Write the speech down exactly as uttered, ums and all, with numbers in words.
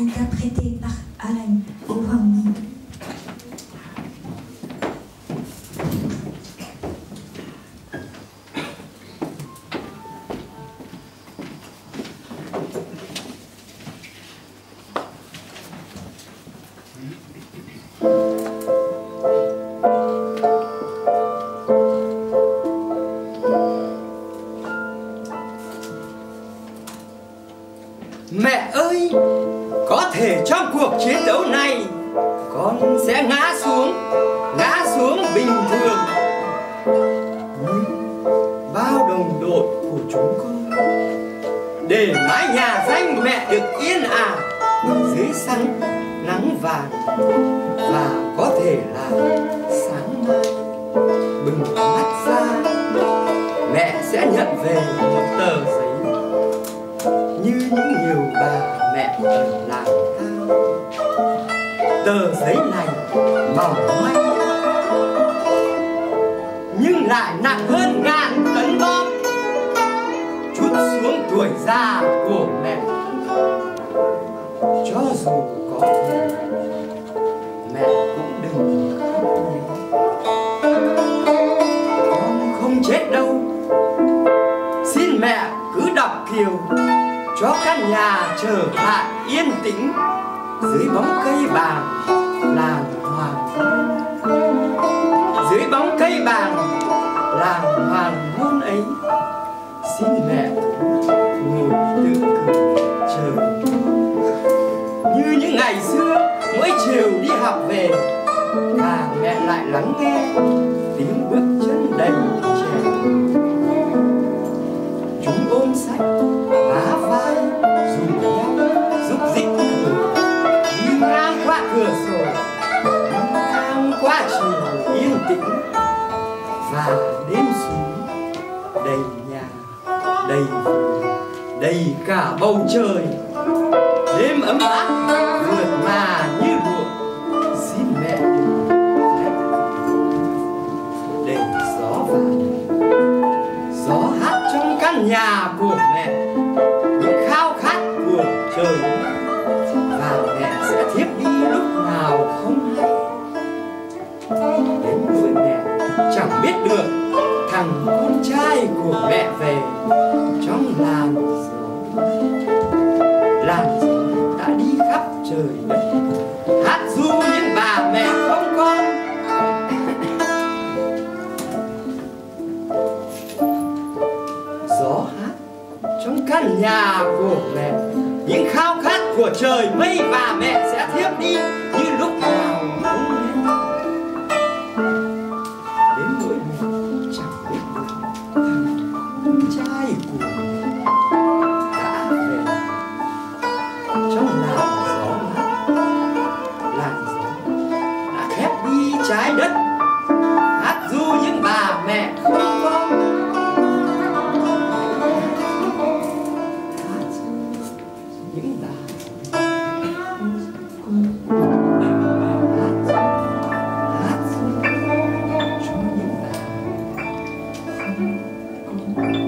interprété par Alan O'Hanlon. Mẹ ơi, có thể trong cuộc chiến đấu này con sẽ ngã xuống, ngã xuống bình thường, nhưng bao đồng đội của chúng con để mái nhà danh mẹ được yên ả dưới sáng nắng vàng, và có thể là sáng mai bừng mắt ra mẹ sẽ nhận về một tờ giấy như những nhiều bà mẹ ở làng ta. Tờ giấy này mỏng manh nhưng lại nặng hơn ngàn tấn bom trút xuống tuổi già của mẹ. Cho dù có thể mẹ cũng đừng khóc nhé, con không chết đâu. Xin mẹ cứ đọc kiều cho căn nhà trở lại yên tĩnh dưới bóng cây bàng làng hoàng hôn. Dưới bóng cây bàng làng hoàng hôn ấy, xin mẹ ngồi tự cười chờ như những ngày xưa mỗi chiều đi học về, và mẹ lại lắng nghe tiếng bước chân đầy trẻ. Chúng ôm sách bá vai dùng nhau giúp dích cười, đi ngang qua cửa sổ, đi ngang qua chiều yên tĩnh, và đêm xuống đầy nhà, đầy vườn, đầy cả bầu trời. Đêm ấm áp vượt mà như lụa, xin mẹ đừng để gió vào, gió hát trong căn nhà của mẹ những khao khát của trời, và mẹ sẽ thiếp đi lúc nào không hay. Đến nỗi mẹ chẳng biết được thằng con trai của mẹ về trong làn gió. Làn gió đã đi khắp trời đất, hát ru những bà mẹ không con. Gió hát trong căn nhà của mẹ những khao khát của trời mây, và mẹ sẽ thiếp đi như lúc nào không hay. Đến nỗi mẹ chẳng biết được thằng con trai của mẹ đã về trong làn gió mát. Làn gió đã khép đi trái đất, hát ru những bà mẹ không con. Hát ru những bà hát ru cho những bà không con.